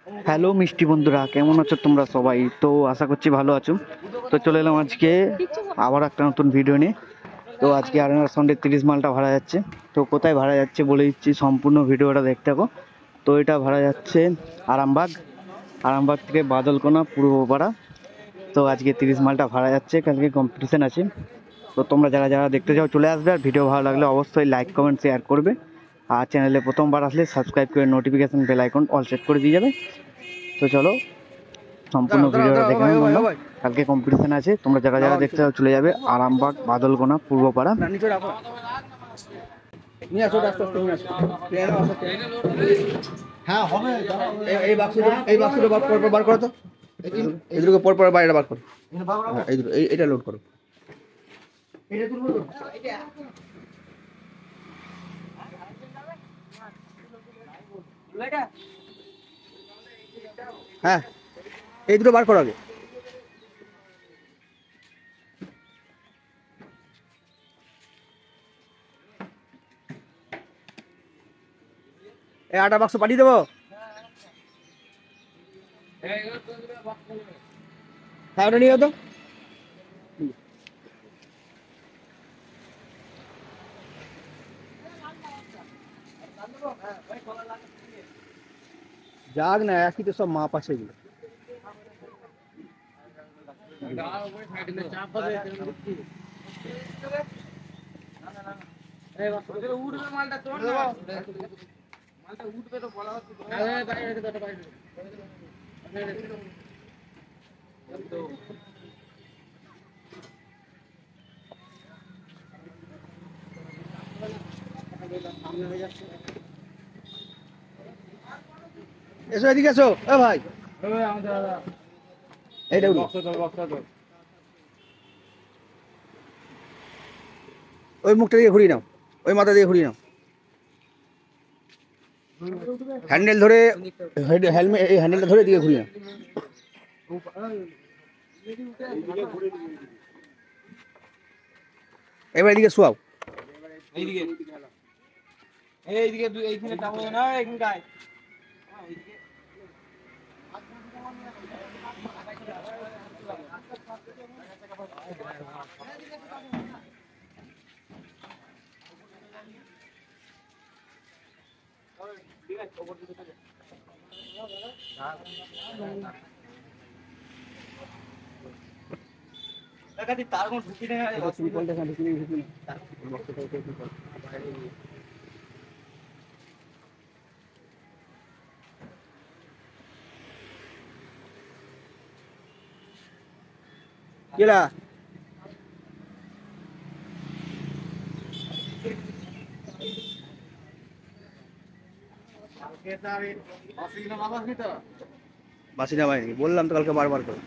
Hello মিষ্টি বন্ধুরা, কেমন আছো তোমরা সবাই? তো আশা করছি ভালো আছো। তো চলে এলাম আজকে আবার একটা নতুন ভিডিও নিয়ে। তো আজকে আরেনা সন্ডে 30 মালটা ভাড়া যাচ্ছে। তো কোথায় ভাড়া যাচ্ছে বলে দিচ্ছি, সম্পূর্ণ ভিডিওটা দেখতে থাকো। তো এটা ভাড়া যাচ্ছে আরামবাগ। আরামবাগ থেকে বাদলকোনা পূর্বপাড়া। তো আজকে 30 মালটা ভাড়া যাচ্ছে, কালকে কম্পিটিশান আছে। তো তোমরা যারা যারা দেখতে চাও চলে আসবে, আর ভিডিও ভালো লাগলে অবশ্যই লাইক কমেন্ট শেয়ার করবে। আর চ্যানেলে প্রথমবার আসলে সাবস্ক্রাইব করে notification bell icon all set করে দিয়ে যাবে। তো চলো সম্পূর্ণ দাঁড়াও দাঁড়াও ভিডিওটা দাঁড়াও, ও দেখে ভাই নাও ও ভাই বন্ধু। ও ভাই, কালকে কম্পিটিশান আছে, তোমরা যারা যারা নাও দেখতে নিচে চাও চলে যাবে আরামবাগ বাদলকোনা পূর্বপাড়া। না নিচে রাখো, নিয়ে আসো, আস্তে আস্তে নিয়ে আসো, ট্রেনে আসো, হ্যাঁ হবে। এই বাক্সটা, এই বাক্সটা বার করো তো, এই দুটো পর বাইরে বার করো। হ্যাঁ এই দুটো, এটা লোড করো। এটা তুলবো তো, হ্যাঁ এই দুটো বার করো আগে। এই আটা বাক্স পাঠিয়ে দেবো। হ্যাঁ ওটা নিয়ে তো, যাক না, একই তো সব মাপ আছে এগুলো। এসো এদিকে এসো, এ ভাই এইটা ওই মুখটা দিয়ে ঘুরিয়ে নাও, ওই মাথা দিয়ে ঘুরিয়ে নাও, হ্যান্ডেল ধরে, হেলমেট এই হ্যান্ডেলটা ধরে দিয়ে ঘুরিয়ে নাও। এবার এদিকে শোয়াও। এইদিকে এইদিকে এইখানে টাঙাবো না, এইখানটায়। তার কোন ঢুকি নেই। কেলা বাসি না ভাই, বললাম তো কালকে বারবার করে।